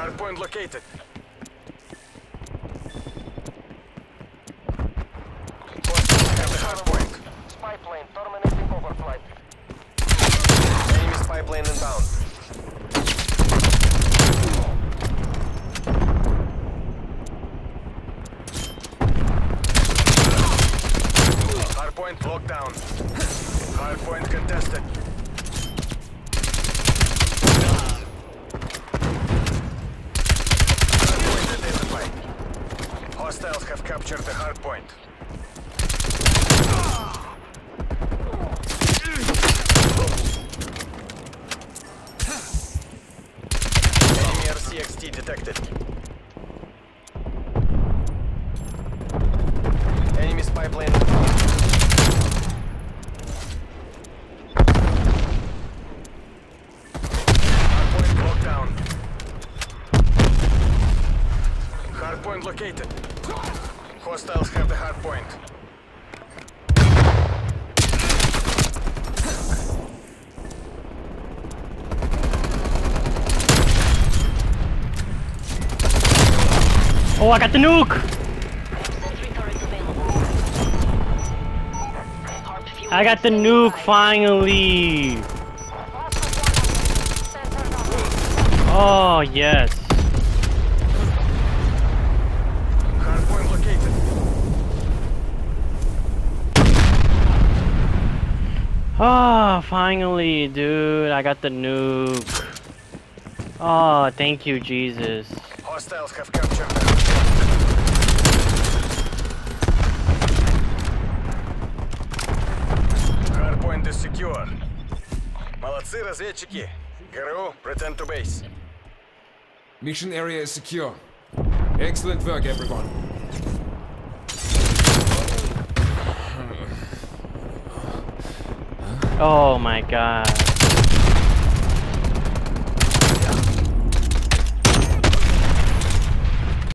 Hardpoint located. Have the hardpoint. Spy plane terminating overflight. Enemy spy plane inbound. Hardpoint locked down. Hardpoint contested. Hardpoint identified. Hostiles have captured the hardpoint. Enemy RCXD detected. Enemy spy plane. Hardpoint locked down. Hardpoint located. Hostiles have the hardpoint. Oh, I got the nuke! I got the nuke finally! Oh, yes. Hardpoint located. Oh, finally, dude. I got the nuke. Oh, thank you, Jesus. Hostiles have captured the hardpoint is secure. Молодцы, разведчики. ГРУ, return to base. Mission area is secure. Excellent work, everyone. Oh my god.